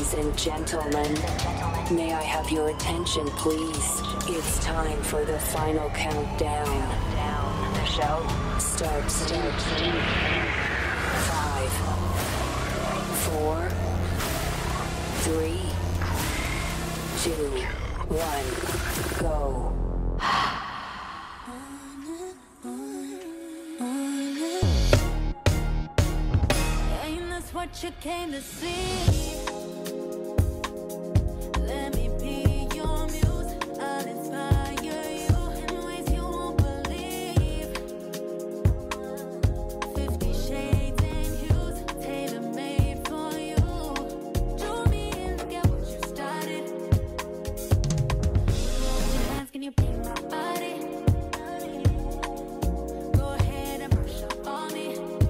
Ladies and gentlemen, may I have your attention, please? It's time for the final countdown. The show starts. 5, 4, 3, 2, 1, go. Ain't this what you came to see? Let me be your muse. I'll inspire you in ways you won't believe. 50 shades and hues, tailor-made for you. Draw me in, look at what you started. Hold your hands, can you be my body? Go ahead and brush up on me.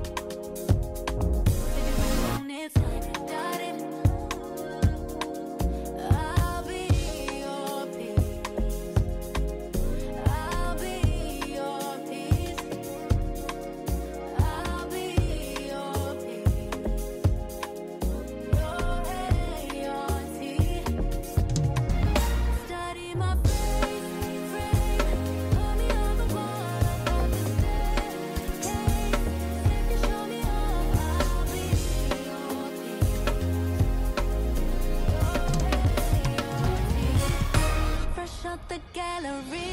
It's like you got it. I'll be your peace. I'll be your peace. I'll be your peace. Your A-R-T. Study my face, frame. Put me on the wall, I got the staircase. If you show me off, I'll be your peace. Fresh out the gallery.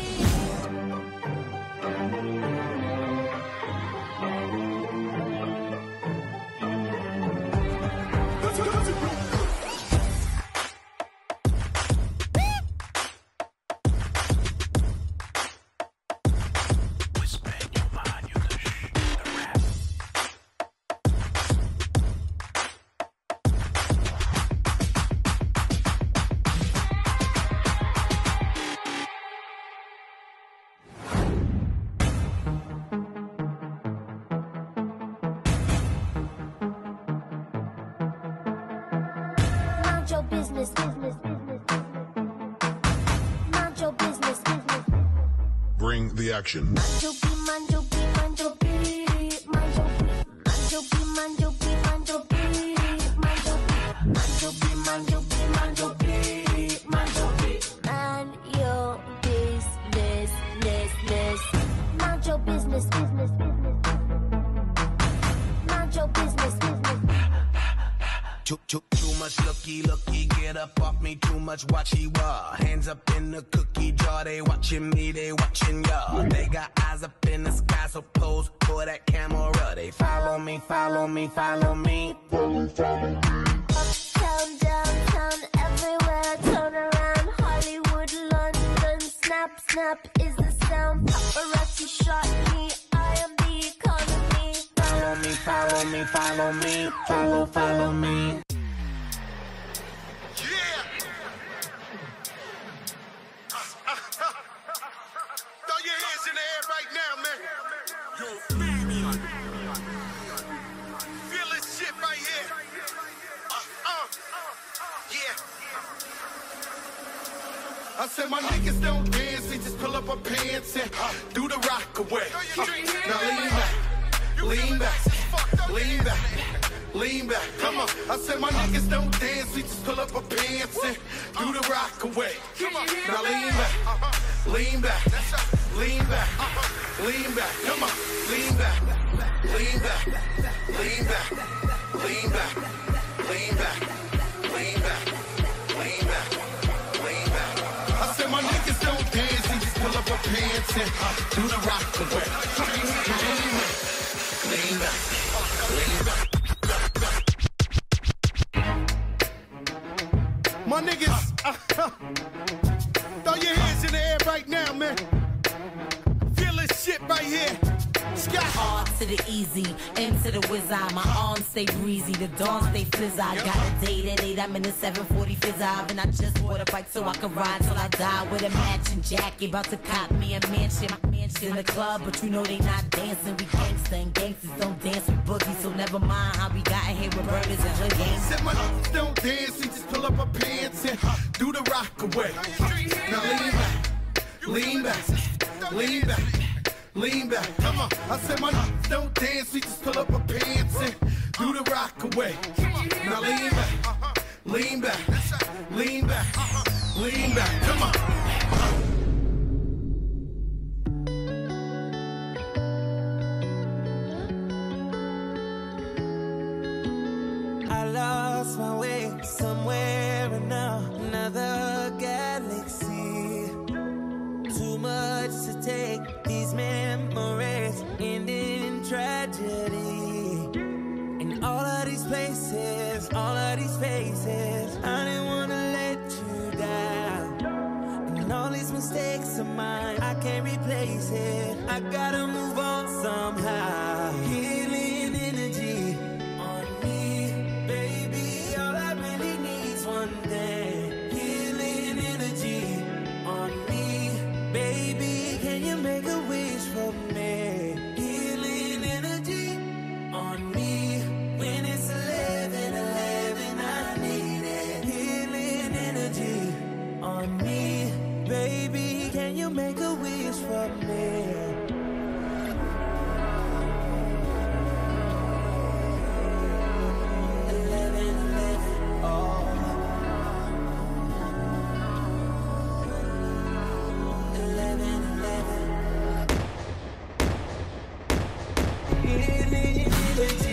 Mind your business, business, business. Mind your business, business. Bring the action. Mind your beat, mind your beat, mind your beat, mind your beat. Mind your beat, mind your beat, mind your beat, mind your beat. Mind your beat, mind your beat, mind your beat, mind your beat. Mind your business, business. Mind your business, business, business. Mind your business, business. Too much looky, get up off me, too much watchy wah. Hands up in the cookie jar, they watching me, they watching y'all. They got eyes up in the sky, so pose for that camera. They follow me, follow me, follow me. Uptown, downtown, everywhere, turn around. Hollywood, London, snap, snap is the sound. Paparazzi shot me, I am the economy. Follow me, follow me, follow me, follow me. Yeah! Throw your hands in the air right now, man. Yo, feel this shit right here. Yeah. I said my niggas don't dance, they just pull up our pants and do the rock away. Now lean back, lean back, lean back, lean back. Come on. I said my niggas don't dance, we just pull up our pants and do the rock away. Now lean back, lean back, lean back, lean back. Come on, lean back, lean back, lean back, lean back, lean back, lean back, lean back, lean back. I said my niggas don't dance, they just pull up our pants and do the rock away. Lean back, lean back. My niggas, throw your hands in the air right now, man. Feel this shit right here. Scott. R to the easy, M to the wizard. My arms stay breezy, the dawn stay fizz. I got a date at 8, I'm in the 740 fizz. And I just bought a bike so I can ride till I die with a matching jacket. About to cop me a mansion. Mansion in the club, but you know they not dancing. We gangsta and gangsters don't dance with boogies. So never mind how we got here with burners and hood games. Said my niggas don't dance, we just pull up our pants and do the rock away. Now lean back, lean back, lean back, lean back. Come on. I said my niggas don't dance, we just pull up our pants and do the rock away. Now lean back, lean back, lean back, lean back. Come on. I lost my way somewhere in another galaxy. Too much to take, these memories end in tragedy. In all of these places, all of these faces, I didn't wanna let you down. And all these mistakes of mine, I can't replace it. I gotta move on somehow. Healing energy on me, baby. All I really need's one thing. Healing energy on me, baby. Can you make a wish for me? Healing energy on me. When it's 11:11, I need it. Healing energy on me, baby. Can you make a wish for me? 11:11, oh. 11:11. Healing energy.